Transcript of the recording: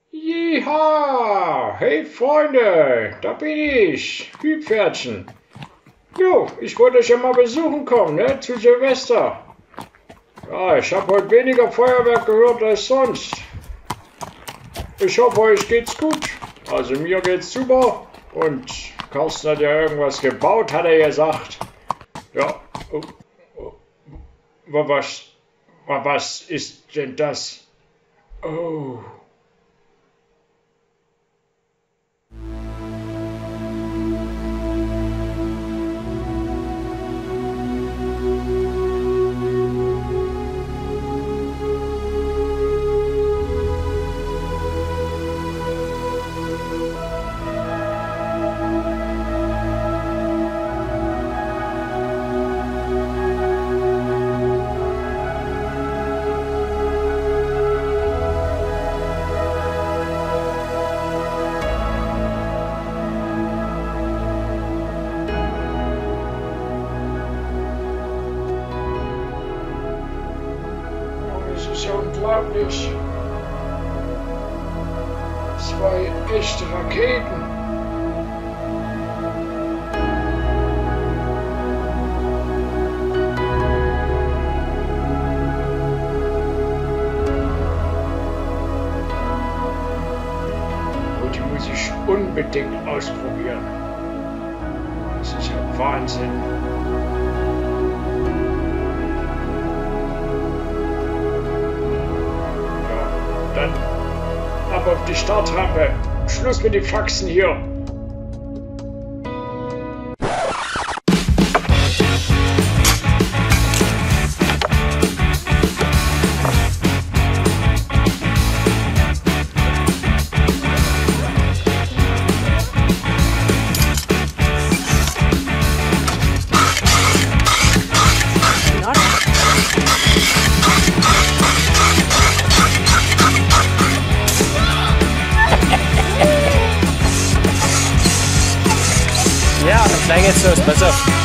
Jeha! Hey Freunde, da bin ich, Hüpferdchen. Jo, ich wollte euch ja mal besuchen kommen, ne, zu Silvester. Ja, ich habe heute weniger Feuerwerk gehört als sonst. Ich hoffe, euch geht's gut. Also mir geht's super. Und Carsten hat ja irgendwas gebaut, hat er gesagt. Ja, was ist denn das? Oh. Das ist ja unglaublich. 2 echte Raketen. Und die muss ich unbedingt ausprobieren. Das ist ja Wahnsinn. Dann ab auf die Startrampe. Schluss mit den Faxen hier. Ja, dann gleich geht's los, pass auf.